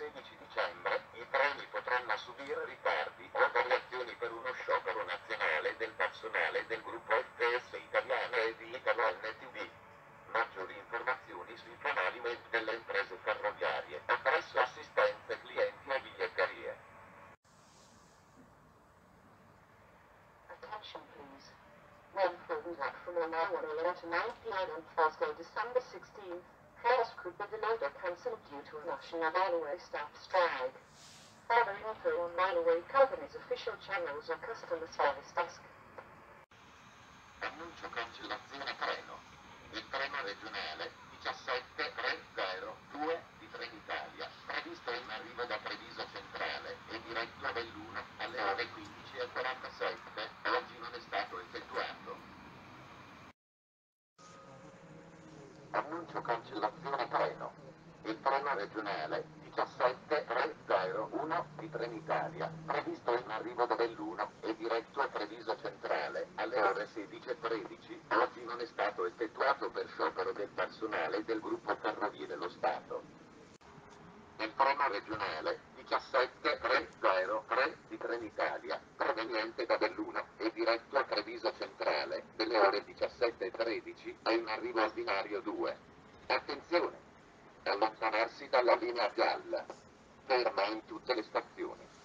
16 dicembre, i treni potranno subire ritardi o variazioni per uno sciopero nazionale del personale del gruppo FS Italiane e di Italo-NTV. Maggiori informazioni sui canali web delle imprese ferroviarie o presso assistenze clienti e biglietterie. Attention please. When further up from 1 hour to 9 p.m. on Thursday, December 16th, trains could be delayed or cancelled due to a national railway staff strike. Further info on railway company's official channels or customer service desk. Annuncio cancellazione treno. Il treno regionale 17302 di Trenitalia, previsto in arrivo da Treviso Centrale e diretto a Belluno alle ore 15:47, oggi non è stato effettuato. Annuncio cancellazione treno. Il treno regionale 17301 di Trenitalia, previsto in arrivo da Belluno e diretto a Treviso Centrale alle ore 16:13, oggi non è stato effettuato per sciopero del personale del gruppo Ferrovie dello Stato. Il treno regionale 17303 di Trenitalia, proveniente da Belluno e diretto a Treviso Centrale, delle ore 17:13, è in arrivo al binario 2. Attenzione! Allontanarsi dalla linea gialla. Ferma in tutte le stazioni.